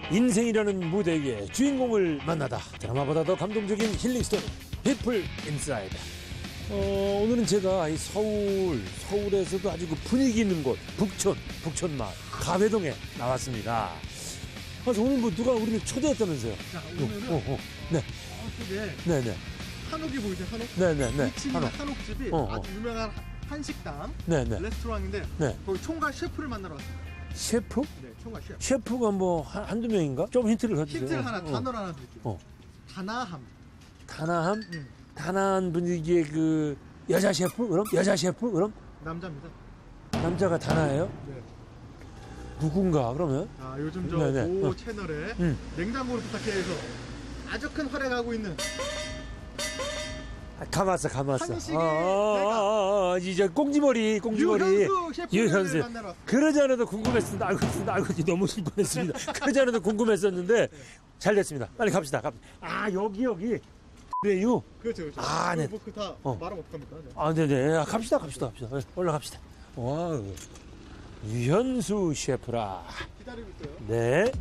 인생이라는 무대의 주인공을 만나다. 드라마보다 더 감동적인 힐링 스토리 피플 인사이드. 오늘은 제가 이 서울에서도 아주 그 분위기 있는 곳 북촌마을 가회동에 나왔습니다. 그래서 오늘 뭐 누가 우리를 초대했다면서요? 자, 오늘은 네. 저쪽에 네네. 한옥이 보이죠? 한옥? 네네네. 위치 있는 한옥집이 아주 유명한 한식당 네네. 레스토랑인데 네. 거기 총각 셰프를 만나러 왔습니다. 셰프? 네, 총각 셰프. 셰프가 뭐 한두 명인가? 좀 힌트를 줘주세요. 힌트를 하나, 단어를 하나 드릴게요. 다나함. 다나함? 다나한 분위기의 그 여자 셰프? 그럼? 여자 셰프? 그럼? 남자입니다. 남자가 다나예요? 네. 누군가 그러면? 자, 요즘 네네. 모 채널에 냉장고를 부탁해서 아주 큰 활약하고 있는 가만있어. 한식의 이제 꽁지머리. 유현수 셰프를 유현수. 만나러 왔습니다. 그러지 않아도 궁금했습니다. 알고 너무 궁금했습니다. 그러지 않아도 궁금했었는데 잘 됐습니다. 빨리 갑시다. 여기. 그래요? 그렇죠. 아, 네. 뭐 다 말하면 어떡합니까? 네. 네네. 갑시다. 올라갑시다. 와, 유현수 셰프라. 기다리고 있어요. 네.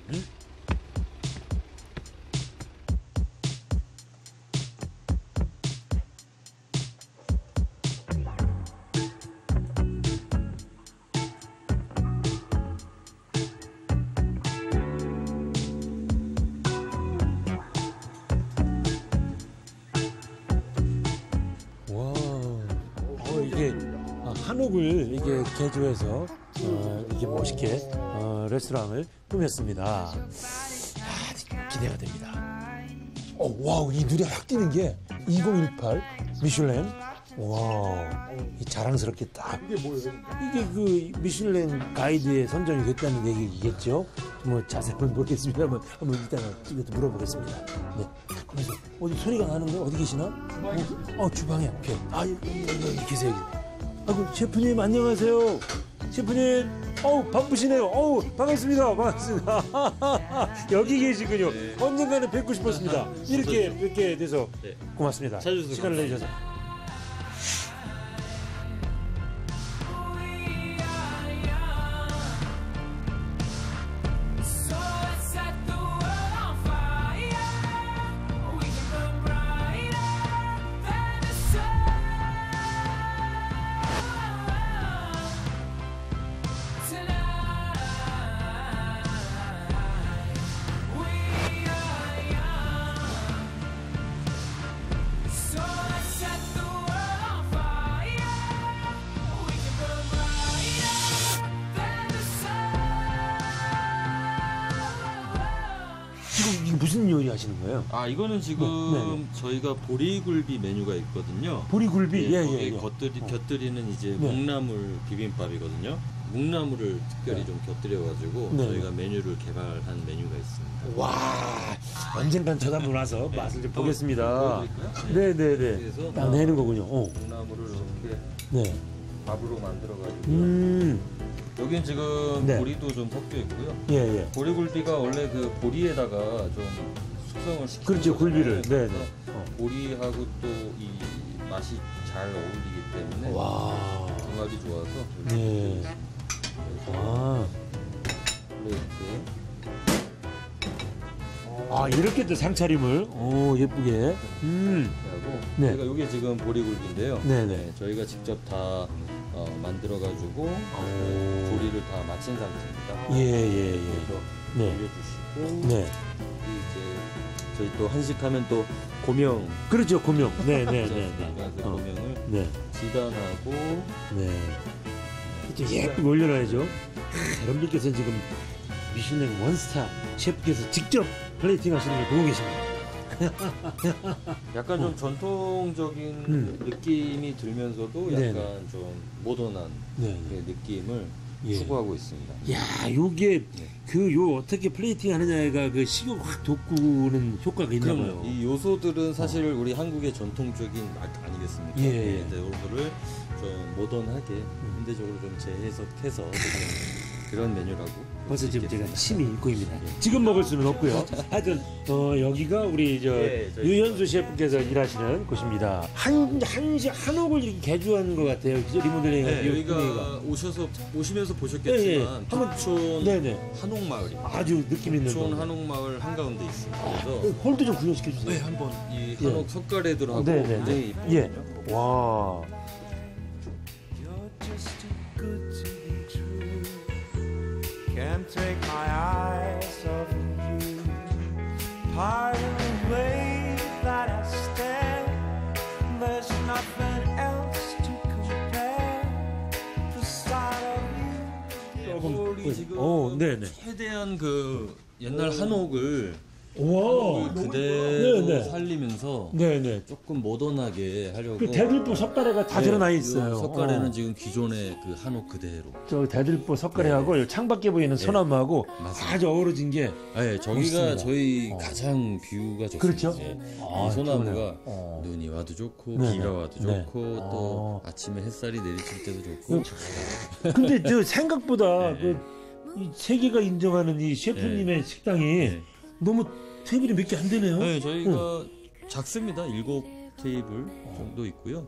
이게 한옥을 이게 개조해서 이게 멋있게 레스토랑을 꾸몄습니다. 기대가 됩니다. 와우, 이 눈에 확 띄는 게 2018 미슐랭. 와, 자랑스럽게 딱. 이게 뭐예요? 이게 그 미슐랭 가이드에 선정이 됐다는 얘기겠죠? 뭐 자세는 모르겠습니다만 한번 이따가 물어보겠습니다. 네. 그래서 어디 소리가 나는데 어디 계시나? 주방에 앞에. 여기 계세요. 아이고, 셰프님 안녕하세요. 셰프님, 바쁘시네요. 반갑습니다. 여기 계시군요. 네. 언젠가는 뵙고 싶었습니다. 이렇게 돼서 고맙습니다. 시간을 내주셔서. 지금 이게 무슨 요리 하시는 거예요? 이거는 지금 저희가 보리굴비 메뉴가 있거든요. 보리굴비? 거기에 곁들이는 이제 묵나물 비빔밥이거든요. 묵나물을 특별히 좀 곁들여가지고 저희가 메뉴를 개발한 메뉴가 있습니다. 와, 언젠간 저도 한번 와서 맛을 좀 보겠습니다. 네네네. 그래서 딱 내는 거군요. 묵나물을 이렇게 밥으로 만들어가지고 여기는 지금 보리도 좀 섞여 있고요. 예. 보리굴비가 원래 그 보리에다가 좀 숙성을 시키는 그렇죠, 굴비를. 네. 보리하고 또 이 맛이 잘 어울리기 때문에 궁합이 좋아서 이렇게 또 상차림을 예쁘게 하고 저희가 이게 지금 보리굴비인데요. 저희가 직접 다 만들어가지고 조리를 다 마친 상태입니다. 그래서 올려주시고 이제 저희 또 한식하면 또 고명. 그렇죠, 고명. 그래서 고명을 지단하고 예쁘게 올려놔야죠. 여러분들께서는 지금 미슐랭 원스타 셰프께서 직접 플레이팅 하시는 걸 보고 계십니다. 약간 좀 전통적인 느낌이 들면서도 약간 좀 모던한 느낌을 추구하고 있습니다. 야, 요게 어떻게 플레이팅 하느냐가 그 식욕 확 돋구는 효과가 있나 봐요. 이 요소들은 사실 우리 한국의 전통적인 맛 아니겠습니까? 요거를 좀 모던하게 현대적으로 좀 재해석해서 그런 메뉴라고. 벌써 지금 제가 침이 고입니다. 지금 먹을 수는 없고요. 하여튼 여기가 우리 유현수 셰프께서 일하시는 곳입니다. 한옥을 이렇게 개조한 것 같아요. 리모델링. 네, 여기가 오시면서 보셨겠지만 북촌 한옥마을이 아주 느낌 있는 북촌 한옥마을 한가운데 있습니다. 그래서 홀도 좀 구경시켜 주세요. 네, 한번 이 한옥 석가래들하고 굉장히 이쁘거든요. 와. Can't take my eyes off of you. Pardon the way that I stare. There's nothing else to compare. The sight of you. 우리 지금 최대한 그 옛날 한옥을 그대로 살리면서 조금 모던하게 하려고. 그 대들보 석가래가 다 드러나 있어요. 석가래는 지금 기존의 그 한옥 그대로. 저 대들보 석가래하고 창밖에 보이는 소나무하고 아주 어우러진 게. 네, 저기가 멋있습니다. 저희 가장 뷰가 좋습니다. 그렇죠. 이 소나무가 눈이 와도 좋고 비가 와도 좋고 또 아침에 햇살이 내리칠 때도 좋고. 근데 저 생각보다 이 세계가 인정하는 이 셰프님의 식당이 너무 테이블이 몇 개 안 되네요. 네, 저희가 작습니다. 7테이블 정도 있고요.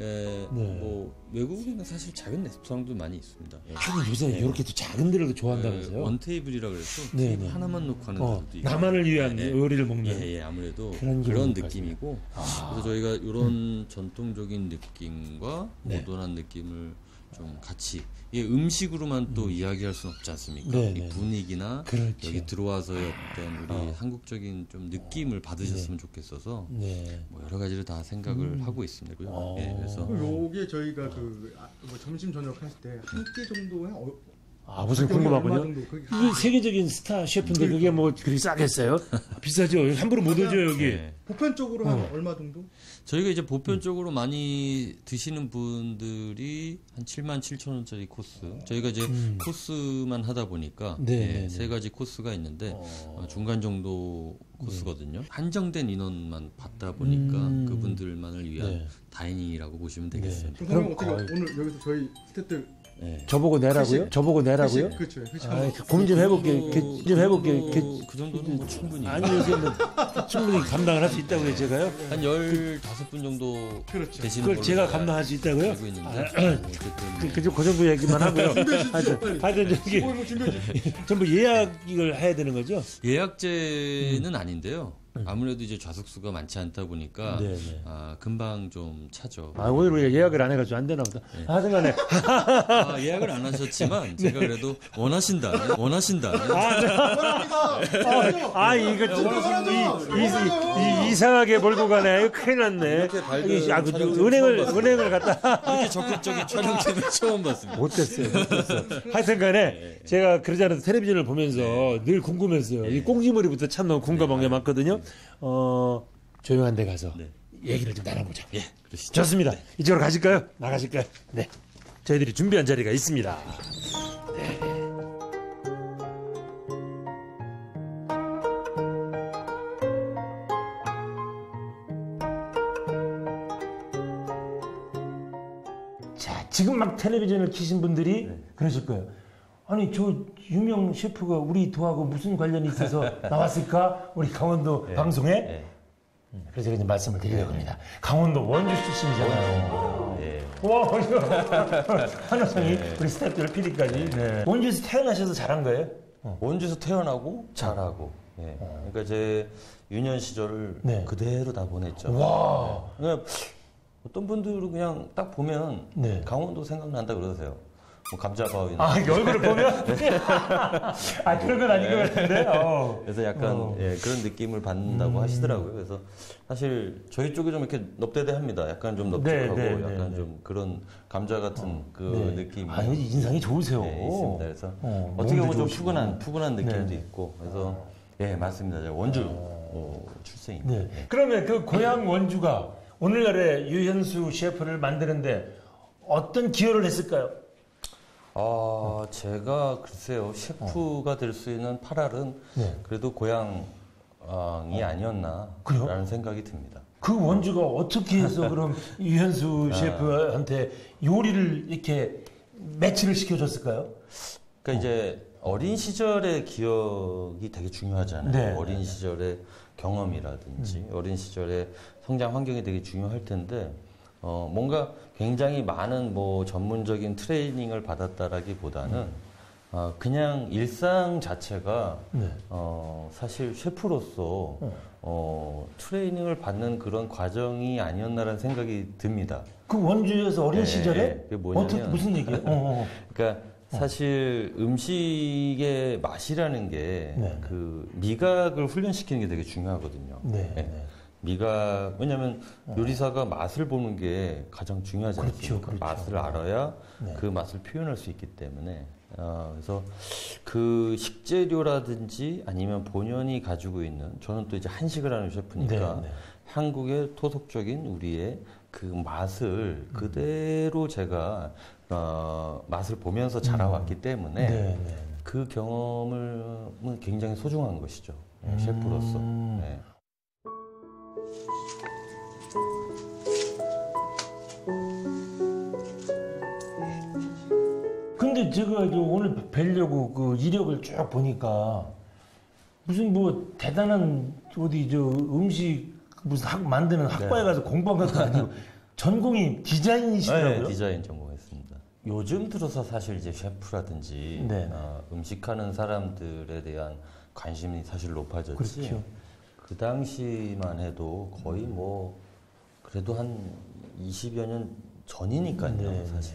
뭐 외국에는 사실 작은 레스토랑도 많이 있습니다. 아니 요새 이렇게 또 작은 데를 좋아한다면서요? 원 테이블이라 그래서 하나만 놓고 하는 데도 있고. 나만을 위한 요리를 먹는. 아무래도 그런 느낌이고. 그래서 저희가 이런 전통적인 느낌과 모던한 느낌을 좀 같이 음식으로만 또 이야기할 수는 없지 않습니까? 이 분위기나 여기 들어와서의 어떤 우리 한국적인 좀 느낌을 받으셨으면 좋겠어서 뭐 여러 가지를 다 생각을 하고 있습니다. 그래서 요게 저희가 뭐 점심 저녁 하실 때 한 끼 정도에 무슨 궁금하군요. 이 세계적인 스타 셰프인데 그게 뭐 그리 싸겠어요? 비싸죠. 함부로 못 오죠 여기. 보편적으로 한 얼마 정도? 저희가 이제 보편적으로 많이 드시는 분들이 한 77,000원짜리 코스. 저희가 이제 코스만 하다 보니까 세 가지 코스가 있는데 중간 정도 코스거든요. 한정된 인원만 받다 보니까 그분들만을 위한 다이닝이라고 보시면 되겠습니다. 그럼 어떻게 오늘 여기서 저희 스태프들 저보고 내라고요? 저보고 내라고요? 그렇죠. 고민 좀 해볼게요. 그 정도는 뭐 충분히. 아니 요새 뭐 충분히 감당을 할 수 있다고요, 제가요? 한 15분 정도 되시는 그걸 걸로 제가 감당할 수 있다고요? 알고 있는데. 그 정도 얘기만 하고요. 하여튼 저기 전부 예약을 해야 되는 거죠? 예약제는 아닌데요. 아무래도 이제 좌석수가 많지 않다 보니까 금방 좀 차죠. 오히려 예약을 안 해가지고 안 되나 보다. 하여튼간에 예약을 안 하셨지만 제가 그래도 원하신다면 이거 이상하게 몰고 가네. 큰일 났네. 이렇게 밝은 은행을 갖다 이렇게 적극적인 촬영팀을 처음 봤습니다. 못됐어요. 하여튼간에 제가 그러지 않아도 텔레비전을 보면서 늘 궁금했어요. 이 꽁지머리부터 참 너무 궁금한 게 많거든요. 조용한 데 가서 얘기를 좀 나눠보자. 그러시죠. 좋습니다. 이쪽으로 가실까요? 나가실까요? 네. 저희들이 준비한 자리가 있습니다. 네. 자, 지금 막 텔레비전을 켜신 분들이 그러실 거예요. 아니 저 유명 셰프가 우리 도하고 무슨 관련이 있어서 나왔을까? 우리 강원도 방송에? 그래서 제가 이제 말씀을 드리려고 합니다. 강원도 원주 출신이잖아요. 와, 이거 한호성이 우리 스태프들 PD까지. 원주에서 태어나셔서 잘한 거예요? 원주에서 태어나고 잘하고. 그러니까 제 유년 시절을 그대로 다 보냈죠. 와. 그러니까 어떤 분들은 그냥 딱 보면 강원도 생각난다 그러세요. 뭐 감자바위나. 얼굴을 보면? 그런 건 아닌 것 같은데. 그래서 약간 그런 느낌을 받는다고 하시더라고요. 그래서 사실 저희 쪽이 좀 이렇게 넙대대합니다. 약간 좀 넓적하고 약간 좀 그런 감자 같은 그 느낌이. 인상이 좋으세요. 있습니다. 그래서 어떻게 보면 좀 푸근한 느낌도 있고. 그래서 맞습니다. 제가 원주 출생입니다. 그러면 그 고향 원주가 오늘날의 유현수 셰프를 만드는데 어떤 기여를 했을까요? 제가 글쎄요, 셰프가 될 수 있는 8알은 그래도 고향이 아니었나라는 생각이 듭니다. 그 원주가 어떻게 해서 그럼 유현수 셰프한테 요리를 이렇게 매치를 시켜줬을까요? 그러니까 이제 어린 시절의 기억이 되게 중요하잖아요. 네. 어린 시절의 경험이라든지 어린 시절의 성장 환경이 되게 중요할 텐데 뭔가 굉장히 많은 뭐 전문적인 트레이닝을 받았다라기보다는 그냥 일상 자체가 네. 사실 셰프로서 트레이닝을 받는 그런 과정이 아니었나라는 생각이 듭니다. 그 원주에서 어린 네, 시절에 그게 뭐냐면 어떻게 무슨 얘기예요? 그러니까 사실 음식의 맛이라는 게 네. 그 미각을 훈련시키는 게 되게 중요하거든요. 네. 네. 미각, 왜냐면 요리사가 맛을 보는 게 가장 중요하지 않습니까? 그렇죠. 맛을 알아야 네. 그 맛을 표현할 수 있기 때문에 그래서 그 식재료라든지 아니면 본연이 가지고 있는, 저는 또 이제 한식을 하는 셰프니까 네, 네. 한국의 토속적인 우리의 그 맛을 그대로 제가 맛을 보면서 자라왔기 때문에 네, 네. 그 경험은 굉장히 소중한 것이죠. 셰프로서. 네. 근데 제가 오늘 뵈려고 그 이력을 쭉 보니까 무슨 뭐 대단한 어디 저 음식 무슨 만드는 학과에 가서 공부한 것도 아니고 전공이 디자인이시더라고요. 네, 디자인 전공했습니다. 요즘 들어서 사실 이제 셰프라든지 네. 음식하는 사람들에 대한 관심이 사실 높아졌지. 그렇죠. 그 당시만 해도 거의 뭐 그래도 한 20여 년 전이니까요, 네, 사실.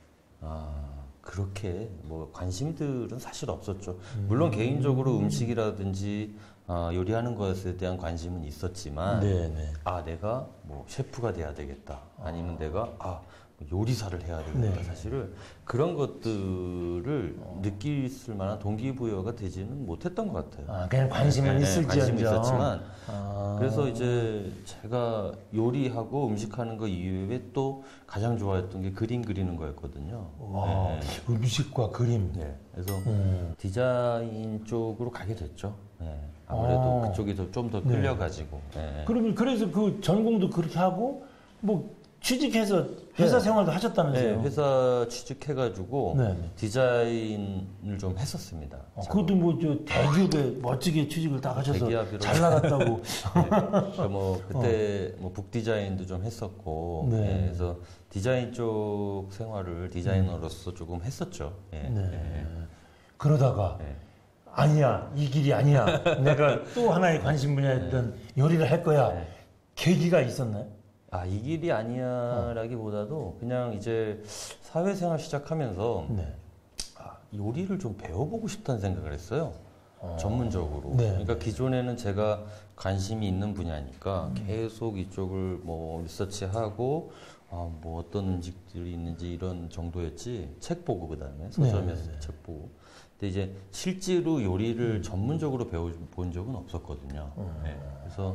그렇게 뭐 관심들은 사실 없었죠. 물론 개인적으로 음식이라든지 요리하는 것에 대한 관심은 있었지만, 네, 네. 내가 뭐 셰프가 돼야 되겠다. 아니면 내가 요리사를 해야 되겠다. 네. 사실은 그런 것들을 느낄 만한 동기부여가 되지는 못했던 것 같아요. 그냥 관심은 있을지언정. 관심이 있었지만, 그래서 이제 제가 요리하고 음식하는 거 이외에 또 가장 좋아했던 게 그림 그리는 거였거든요. 네. 음식과 그림. 네. 그래서 디자인 쪽으로 가게 됐죠. 네. 아무래도 그쪽이 좀 더 끌려가지고. 네. 그러면 그래서 그 전공도 그렇게 하고 뭐 취직해서 회사 네. 생활도 하셨다면서요? 네, 회사 취직해가지고 네. 디자인을 좀 했었습니다. 그것도 뭐 저 대기업에 멋지게 취직을 딱 하셔서 대기업으로. 잘 나갔다고. 네. 그러니까 뭐 그때 뭐 북디자인도 좀 했었고, 네. 네, 그래서 디자인 쪽 생활을 디자이너로서 조금 했었죠. 예. 네. 예. 그러다가 네. 아니야, 이 길이 아니야. 내가 또 하나의 관심 분야였던 요리를 할 거야. 네. 계기가 있었나요? 이 길이 아니야라기보다도 그냥 이제 사회생활 시작하면서 네. 요리를 좀 배워보고 싶다는 생각을 했어요. 전문적으로. 네. 그러니까 기존에는 제가 관심이 있는 분야니까 계속 이쪽을 뭐 리서치하고 뭐 어떤 음식들이 있는지 이런 정도였지, 책 보고 그다음에 서점에서 네. 책 보고. 근데 이제 실제로 요리를 전문적으로 배워본 적은 없었거든요. 네. 그래서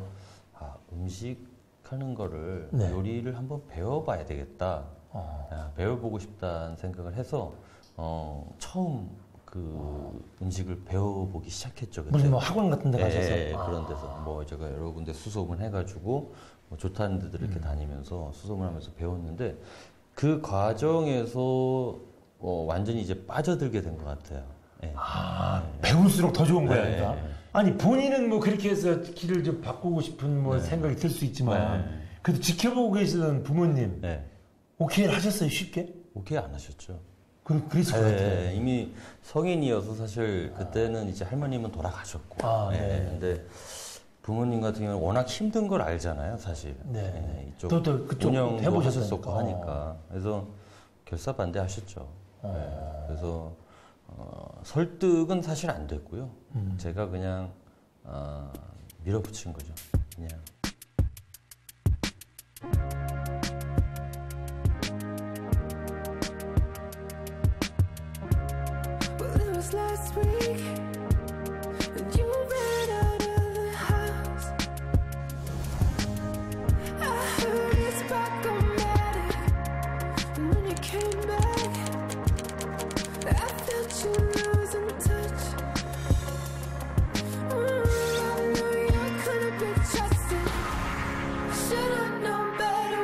음식하는 거를 네. 요리를 한번 배워봐야 되겠다. 배워보고 싶다는 생각을 해서 처음 그 음식을 배워보기 시작했죠. 그때. 무슨 뭐 학원 같은 데 가셔서? 그런 데서 뭐 제가 여러 군데 수소문 해가지고 뭐 좋다는 데들 이렇게 다니면서 수소문하면서 배웠는데, 그 과정에서 완전히 이제 빠져들게 된 것 같아요. 네. 배울수록 더 좋은 거야, 네. 그러니까. 아니 본인은 뭐 그렇게 해서 길을 좀 바꾸고 싶은 뭐 생각이 들 수 있지만 그래도 지켜보고 계시던 부모님 네. 오케이를 하셨어요, 쉽게? 오케이 안 하셨죠. 그랬을 것 같아요. 이미 성인이어서 사실 그때는 이제 할머님은 돌아가셨고, 네. 근데 부모님 같은 경우는 워낙 힘든 걸 알잖아요, 사실. 네. 이쪽 또 그쪽 운영도 해보셨으니까. 하셨었고 하니까. 그래서 결사반대하셨죠. 그래서 설득은 사실 안 됐고요. 제가 그냥 밀어붙인 거죠. 그냥. Well, it was last week when you ran out of the house. I heard it's problematic, and when you came back, I felt you losing touch. I knew you couldn't be trusted. Should've known better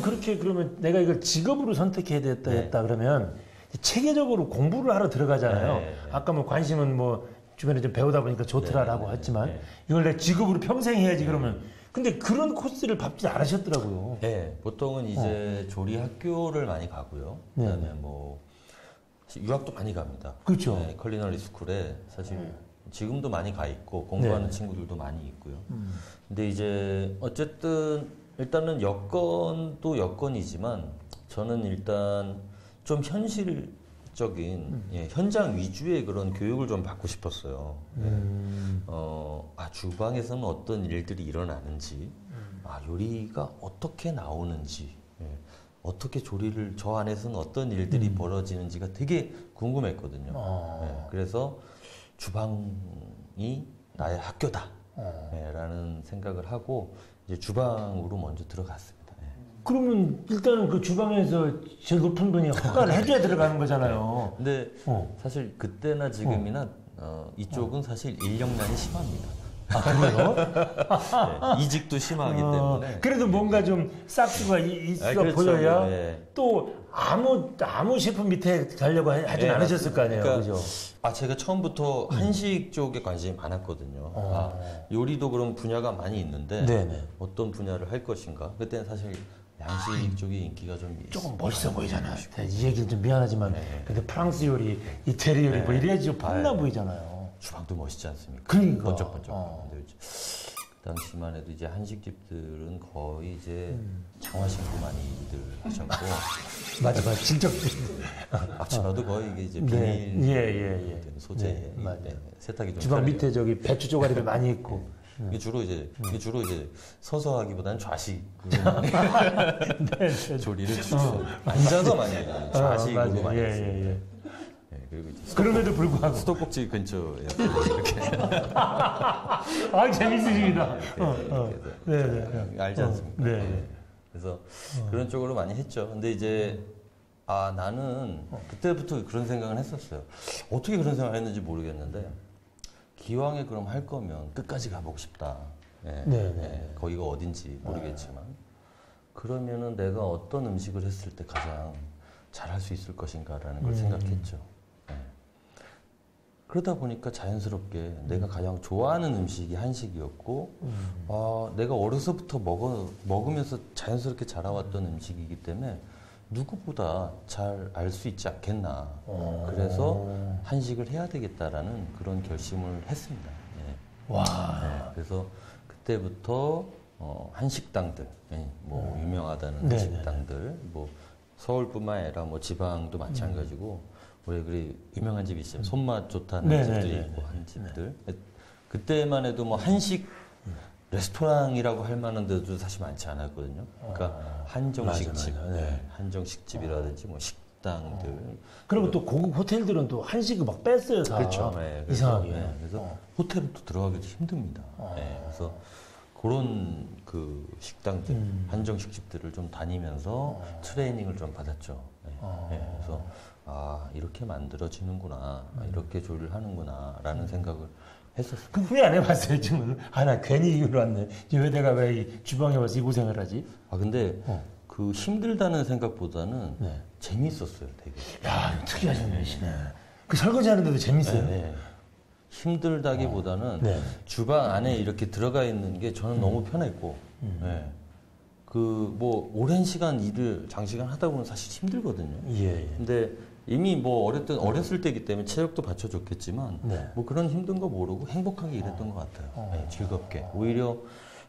그렇게 그러면 내가 이걸 직업으로 선택해야 됐다 했다 그러면 체계적으로 공부를 하러 들어가잖아요. 아까 뭐 관심은 뭐 주변에 좀 배우다 보니까 좋더라라고 했지만 이걸 내 직업으로 평생 해야지 그러면 근데 그런 코스를 밟지 않으셨더라고요. 네, 보통은 이제 조리 학교를 많이 가고요. 그다음에 뭐 유학도 많이 갑니다. 그렇죠. 네, 컬리너리 스쿨에 사실 지금도 많이 가 있고 공부하는 친구들도 많이 있고요. 근데 이제 어쨌든 일단은 여건도 여건이지만 저는 일단 좀 현실적인 현장 위주의 그런 교육을 좀 받고 싶었어요. 주방에서는 어떤 일들이 일어나는지, 요리가 어떻게 나오는지, 어떻게 조리를 저 안에서는 어떤 일들이 벌어지는지가 되게 궁금했거든요. 그래서 주방이 나의 학교다. 라는 생각을 하고 이제 주방으로 먼저 들어갔습니다. 그러면 일단은 그 주방에서 제일 높은 분이 허가를 해줘야 들어가는 거잖아요. 근데 사실 그때나 지금이나 이쪽은 사실 인력난이 심합니다. 그래요? 이직도 심하기 때문에. 그래도 뭔가 좀 싹수가 있어 그렇죠. 보여야 네. 또 아무 셰프 밑에 가려고 하진 않으셨을 거 아니에요. 그러니까, 그죠? 제가 처음부터 한식 쪽에 관심이 많았거든요. 요리도 그런 분야가 많이 있는데 네네. 어떤 분야를 할 것인가. 그때는 사실 양식 쪽이 인기가 좀 조금 멋있어 보이잖아요. 이 얘기는 좀 미안하지만 근데 프랑스 요리, 이태리 요리 뭐 이래야지 좀 폼나 보이잖아요. 주방도 멋있지 않습니까? 그러니까. 번쩍번쩍. 근데 그 당시만 해도 이제 한식집들은 거의 이제 장화 신고 많이들 하셨고 맞아, 진짜. 앞치마도 거의 이게 이제 네. 비닐 소재 네, 맞아요. 세탁이 좀 주방 편해요. 밑에 저기 배추 조가리를 많이 있고. 이게 주로 이제 서서 하기보다는 좌식으로 조리를 주로 앉아서 많이 해요. 좌식으로 맞아요. 많이 예, 했어요. 예, 예. 그리고 이제 그럼에도 불구하고. 수도꼭지 근처에 이렇게 재밌으십니다. 네. 알지 않습니까? 네. 그래서 그런 쪽으로 많이 했죠. 근데 이제 나는 그때부터 그런 생각을 했었어요. 어떻게 그런 생각을 했는지 모르겠는데 기왕에 그럼 할 거면 끝까지 가보고 싶다. 거기가 어딘지 모르겠지만 그러면은 내가 어떤 음식을 했을 때 가장 잘할 수 있을 것인가라는 걸 생각했죠. 그러다 보니까 자연스럽게 내가 가장 좋아하는 음식이 한식이었고 내가 어려서부터 먹으면서 자연스럽게 자라왔던 음식이기 때문에 누구보다 잘 알 수 있지 않겠나. 그래서 한식을 해야 되겠다라는 그런 결심을 했습니다. 그래서 그때부터 한식당들, 뭐 유명하다는 한식당들, 뭐 서울뿐만 아니라 뭐 지방도 마찬가지고 우리 그리 유명한 집이 있어요. 손맛 좋다는 집들이 있고 한 집들. 그때만 해도 뭐 한식 레스토랑이라고 할 만한 데도 사실 많지 않았거든요. 그러니까 한정식집, 한정식집이라든지 뭐 식당들. 그리고 또 고급 호텔들은 또 한식을 막 뺐어요, 다. 그렇죠. 이상하게. 그래서 호텔은 또 들어가기도 힘듭니다. 그래서 그런 그 식당들, 한정식집들을 좀 다니면서 트레이닝을 좀 받았죠. 그래서 이렇게 만들어지는구나, 이렇게 조리를 하는구나라는 생각을 했었어요. 그 후회 안 해봤어요, 지금. 나 괜히 이걸 왔네. 왜 내가 왜 이 주방에 와서 이 고생을 하지? 근데 그 힘들다는 생각보다는 재미있었어요, 되게. 야, 특이하신 분이시네. 그 설거지 하는데도 재밌어요? 힘들다기보다는 주방 안에 이렇게 들어가 있는 게 저는 너무 편했고, 뭐 오랜 시간 일을 장시간 하다 보면 사실 힘들거든요. 근데 이미 뭐 어렸을 때이기 때문에 체력도 받쳐줬겠지만 뭐 그런 힘든 거 모르고 행복하게 일했던 것 같아요. 즐겁게. 오히려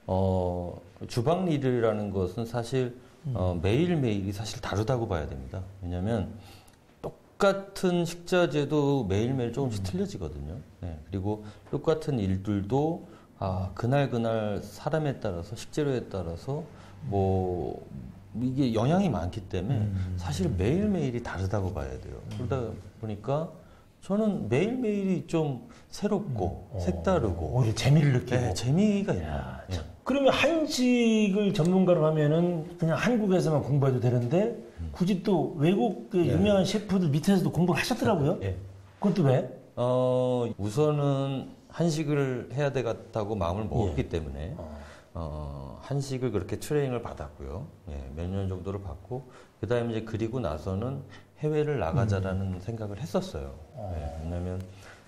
주방 일이라는 것은 사실 매일매일이 사실 다르다고 봐야 됩니다. 왜냐하면 똑같은 식자재도 매일매일 조금씩 틀려지거든요. 그리고 똑같은 일들도 그날 사람에 따라서 식재료에 따라서 뭐 이게 영향이 많기 때문에 사실 매일매일이 다르다고 봐야 돼요. 그러다 보니까 저는 매일매일이 좀 새롭고 색다르고 오히려 재미를 느끼고. 재미가 있어요. 그러면 한식을 전문가로 하면은 그냥 한국에서만 공부해도 되는데 굳이 또 외국 그 유명한 셰프들 밑에서도 공부를 하셨더라고요. 그것도 왜? 우선은 한식을 해야 되겠다고 마음을 먹었기 때문에 한식을 그렇게 트레이닝을 받았고요. 예, 몇 년 정도를 받고 그다음에 이제 그리고 나서는 해외를 나가자라는 생각을 했었어요. 예, 왜냐하면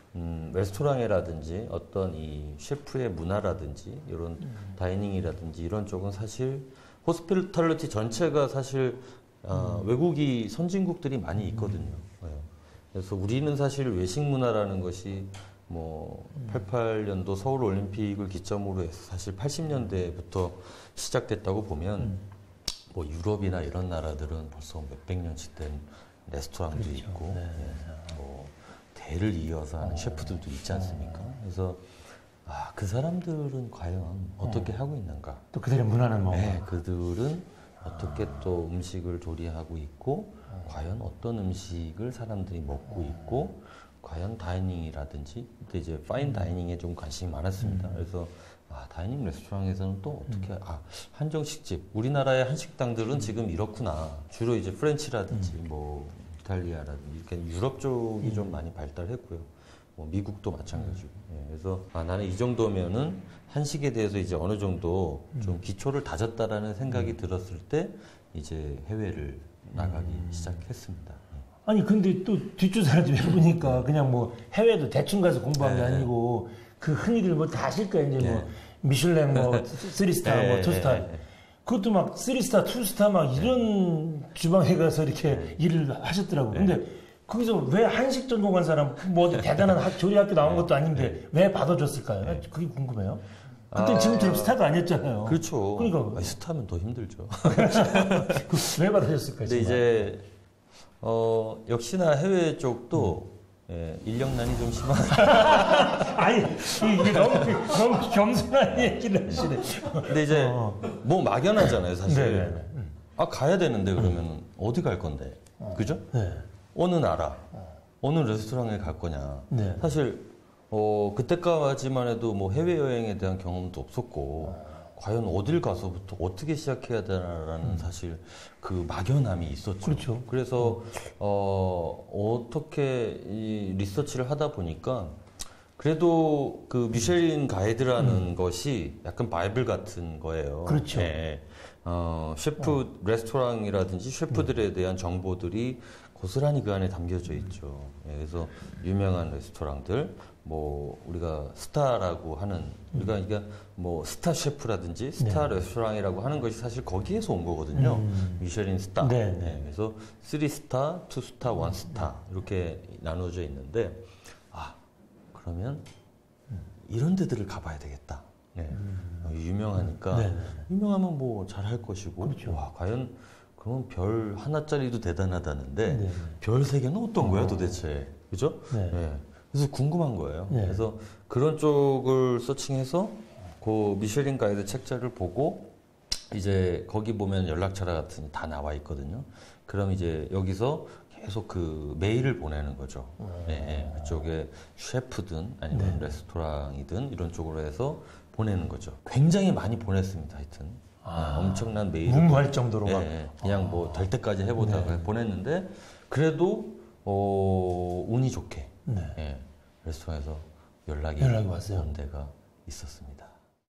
레스토랑이라든지 어떤 이 셰프의 문화라든지 이런 다이닝이라든지 이런 쪽은 사실 호스피탈리티 전체가 사실 외국이 선진국들이 많이 있거든요. 예. 그래서 우리는 사실 외식 문화라는 것이 뭐 88년도 서울 올림픽을 기점으로 해서 사실 80년대부터 시작됐다고 보면 뭐 유럽이나 이런 나라들은 벌써 몇백 년씩 된 레스토랑도 있고 예, 뭐 대를 이어서 하는 셰프들도 있지 않습니까? 그래서 그 사람들은 과연 어떻게 하고 있는가? 또 그들의 문화는 뭐? 네, 그들은 어떻게 또 음식을 조리하고 있고 과연 어떤 음식을 사람들이 먹고 있고 과연 다이닝이라든지 그때 이제 파인 다이닝에 좀 관심이 많았습니다. 그래서 다이닝 레스토랑에서는 또 어떻게 한정식집 우리나라의 한식당들은 지금 이렇구나. 주로 이제 프렌치라든지 뭐 이탈리아라든지 이렇게 유럽 쪽이 좀 많이 발달했고요. 뭐 미국도 마찬가지고. 예, 그래서 나는 이 정도면은 한식에 대해서 이제 어느 정도 좀 기초를 다졌다라는 생각이 들었을 때 이제 해외를 나가기 시작했습니다. 아니 근데 또 뒷조사를 좀 해보니까 그냥 뭐 해외도 대충 가서 공부한 게 아니고 그 흔히들 뭐 다 아실 거예요. 이제 뭐 미슐랭 뭐 3스타 뭐 2스타 그것도 막 3스타 2스타 막 이런 주방에 가서 이렇게 일을 하셨더라고요. 근데 거기서 왜 한식 전공한 사람 뭐 어디 대단한 조리학교 나온 것도 아닌데 왜 받아줬을까요? 그게 궁금해요. 그때 지금처럼 스타도 아니었잖아요. 그렇죠. 그러니까 스타면 더 힘들죠. 왜 받아줬을까요? 근데 이제 역시나 해외 쪽도 인력난이 좀 심한. 아니 이게 너무 겸손한 얘기를 하시네. 근데 이제 뭐 막연하잖아요, 사실. 네네네. 가야 되는데 그러면 어디 갈 건데, 그죠? 네. 어느 나라, 어느 레스토랑에 갈 거냐. 네. 사실 그때까지만 해도 뭐 해외 여행에 대한 경험도 없었고. 과연 어딜 가서부터 어떻게 시작해야 되나라는 사실 그 막연함이 있었죠. 그렇죠. 그래서 어떻게 이 리서치를 하다 보니까 그래도 그 미쉐린 가이드라는 것이 약간 바이블 같은 거예요. 그렇죠. 네. 셰프 레스토랑이라든지 셰프들에 대한 정보들이 고스란히 그 안에 담겨져 있죠. 예, 그래서 유명한 레스토랑들, 뭐 우리가 스타라고 하는 우리가 이게 뭐 스타 셰프라든지 스타 레스토랑이라고 하는 것이 사실 거기에서 온 거거든요. 미쉐린 스타. 네, 그래서 3스타, 2스타, 1스타 이렇게 나눠져 있는데 그러면 이런 데들을 가봐야 되겠다. 네. 유명하니까 유명하면 뭐 잘할 것이고 그렇죠. 와 과연 그러면 별 하나짜리도 대단하다는데 별 3개는 어떤 거야 도대체, 그죠? 네. 그래서 궁금한 거예요. 그래서 그런 쪽을 서칭해서 그 미쉐린 가이드 책자를 보고 이제 거기 보면 연락처라 같은 게 다 나와 있거든요. 그럼 이제 여기서 계속 그 메일을 보내는 거죠. 그쪽에 셰프든 아니면 레스토랑이든 이런 쪽으로 해서 보내는 거죠. 굉장히 많이 보냈습니다. 하여튼 엄청난 메일을 무무할 정도로 막 그냥 뭐 될 때까지 해보다가 보냈는데 그래도 운이 좋게 레스토랑에서 연락이 왔어요. 온 데가 있었습니다.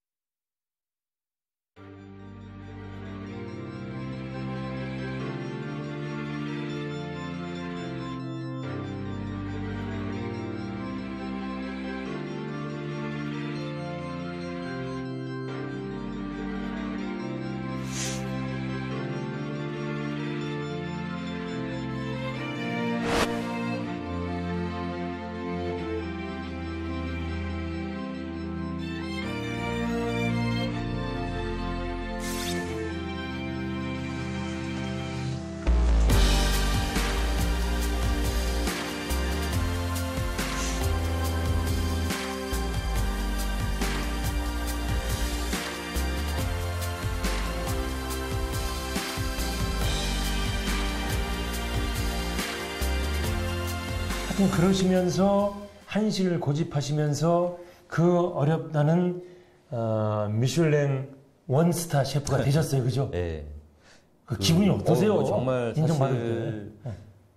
하여튼 그러시면서 한식을 고집하시면서 그 어렵다는 미슐랭 원스타 셰프가 되셨어요, 그죠? 네. 그 기분이 어떠세요? 정말 인정받을 때.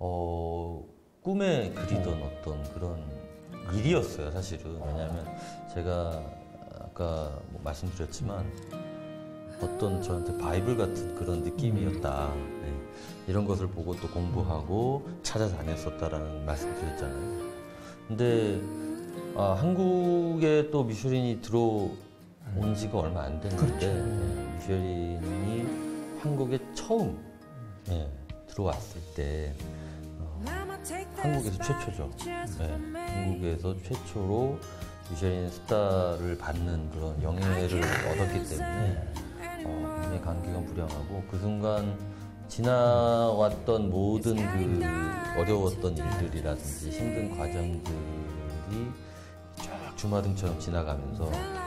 꿈에 그리던 어떤 그런 일이었어요, 사실은. 왜냐하면 제가 아까 뭐 말씀드렸지만 어떤 저한테 바이블 같은 그런 느낌이었다. 네. 이런 것을 보고 또 공부하고 찾아다녔었다라는 말씀 드렸잖아요. 근데 한국에 또 미쉐린이 들어온 지가 얼마 안 됐는데 네, 미쉐린이 한국에 처음 들어왔을 때 한국에서 최초죠. 네, 한국에서 최초로 미쉐린 스타를 받는 그런 영예를 얻었기 때문에 굉장히 감기가 무량하고 그 순간 지나왔던 모든 그 어려웠던 일들이라든지 힘든 과정들이 쫙 주마등처럼 지나가면서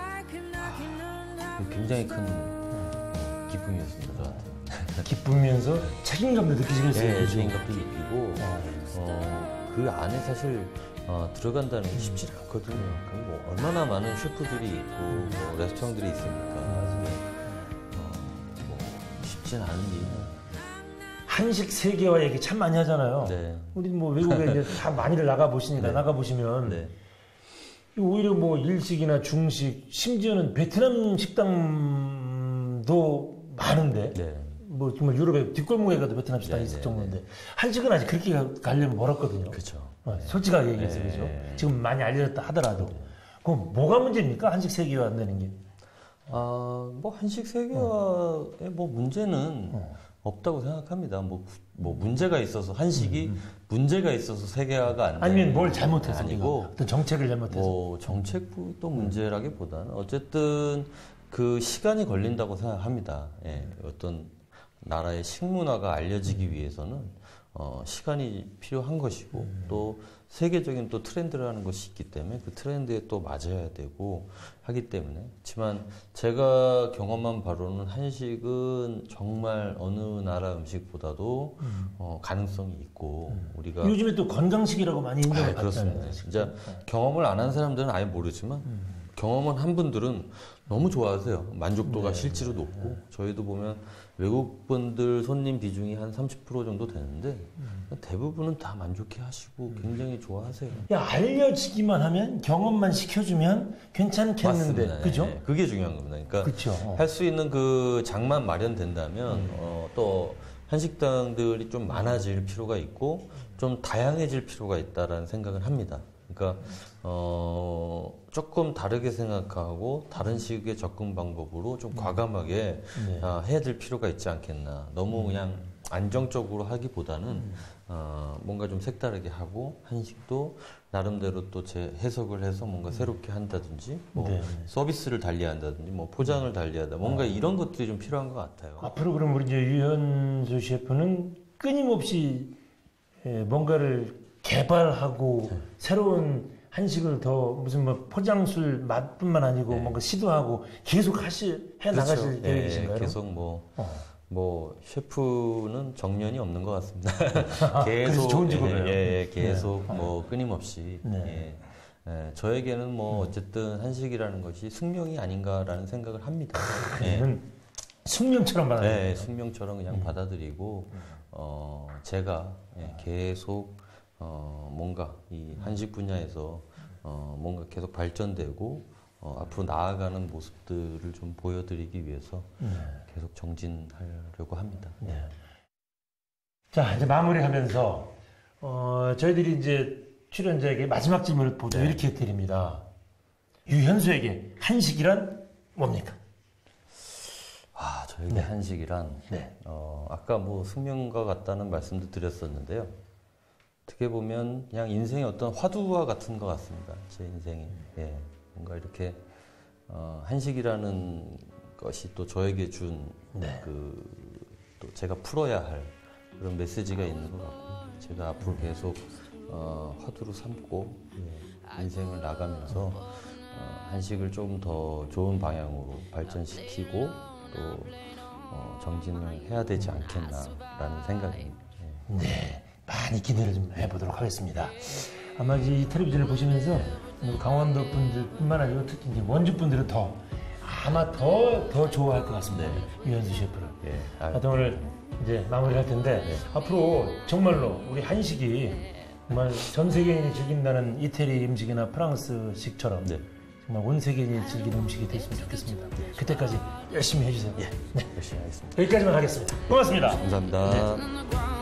굉장히 큰 기쁨이었습니다, 저한테. 기쁘면서 책임감도 느끼시겠어요. 네, 그죠? 책임감도 느끼고 그 안에 사실 들어간다는 게 쉽지 않거든요. 뭐 얼마나 많은 셰프들이 있고 뭐 레스토랑들이 있습니까? 뭐 쉽진 않은 일이에요. 한식 세계화 얘기 참 많이 하잖아요. 네. 우리 뭐 외국에 이제 다 많이들 나가 보시니까 네. 나가 보시면 네. 오히려 뭐 일식이나 중식, 심지어는 베트남 식당도 많은데. 네. 뭐 정말 유럽의 뒷골목에 가도 베트남 식당이 있을 정도인데 한식은 아직 그렇게 가려면 멀었거든요. 그렇죠. 솔직하게 얘기해서 그죠. 지금 많이 알려졌다 하더라도 그럼 뭐가 문제입니까? 한식 세계화 안 되는 게? 뭐 한식 세계화의 뭐 문제는 없다고 생각합니다. 뭐 문제가 있어서 한식이 문제가 있어서 세계화가 안 되는 아니면 뭘 잘못해서 아니고 어떤 정책을 잘못해서 뭐 정책도 문제라기보다는 어쨌든 그 시간이 걸린다고 생각합니다. 예, 어떤 나라의 식문화가 알려지기 위해서는 시간이 필요한 것이고 또 세계적인 또 트렌드라는 것이 있기 때문에 그 트렌드에 또 맞아야 되고 하기 때문에 그렇지만 제가 경험한 바로는 한식은 정말 어느 나라 음식보다도 가능성이 있고 우리가 요즘에 또 건강식이라고 많이 인정을 그렇습니다. 받잖아요. 진짜 경험을 안 한 사람들은 아예 모르지만 경험을 한 분들은 너무 좋아하세요. 만족도가 실제로 높고 저희도 보면 외국 분들 손님 비중이 한 30% 정도 되는데 대부분은 다 만족해 하시고 굉장히 좋아하세요. 야, 알려지기만 하면 경험만 시켜주면 괜찮겠는데 맞습니다. 그죠? 네, 그게 중요한 겁니다. 그러니까 그쵸. 할 수 있는 그 장만 마련된다면 또 한식당들이 좀 많아질 필요가 있고 좀 다양해질 필요가 있다라는 생각을 합니다. 그러니까 조금 다르게 생각하고 다른 식의 접근 방법으로 좀 과감하게 해야 될 필요가 있지 않겠나. 너무 그냥 안정적으로 하기보다는 뭔가 좀 색다르게 하고 한식도 나름대로 또 제 해석을 해서 뭔가 새롭게 한다든지 뭐 서비스를 달리한다든지 뭐 포장을 달리하다 뭔가 이런 것들이 좀 필요한 것 같아요. 앞으로 그럼 우리 이제 유현수 셰프는 끊임없이 뭔가를 개발하고 새로운 한식을 더 무슨 뭐 포장술 맛뿐만 아니고 뭔가 시도하고 계속 해 나가실 계획이신가요? 계속 뭐 셰프는 정년이 없는 것 같습니다. 계속 좋은 직업이에요. 계속 뭐 끊임없이 저에게는 뭐 어쨌든 한식이라는 것이 숙명이 아닌가라는 생각을 합니다. 숙명처럼 받아들여요. 네, 숙명처럼 그냥 받아들이고 제가 계속 뭔가 이 한식 분야에서 뭔가 계속 발전되고 앞으로 나아가는 모습들을 좀 보여드리기 위해서 계속 정진하려고 합니다. 자, 이제 마무리하면서 저희들이 이제 출연자에게 마지막 질문을 보도 이렇게 드립니다. 유현수에게 한식이란 뭡니까? 저에게 한식이란 아까 뭐 숙명과 같다는 말씀도 드렸었는데요. 어떻게 보면 그냥 인생의 어떤 화두와 같은 것 같습니다. 제 인생이 뭔가 이렇게 한식이라는 것이 또 저에게 준 또 제가 풀어야 할 그런 메시지가 있는 것 같고 제가 앞으로 계속 화두로 삼고 인생을 나가면서 한식을 좀 더 좋은 방향으로 발전시키고 또 정진을 해야 되지 않겠나라는 생각입니다. 네, 많이 기대를 좀 해보도록 하겠습니다. 아마 이 텔레비전을 보시면서 강원도 분들뿐만 아니고 특히 이제 원주 분들은 아마 더 좋아할 것 같습니다. 유현수 셰프를. 하여튼 오늘 이제 마무리할 텐데 앞으로 정말로 우리 한식이 정말 전 세계인이 즐긴다는 이태리 음식이나 프랑스식처럼 정말 온 세계에 즐기는 음식이 됐으면 좋겠습니다. 그때까지 열심히 해주세요. 예, 열심히 하겠습니다. 여기까지만 하겠습니다. 고맙습니다. 감사합니다. on the ground.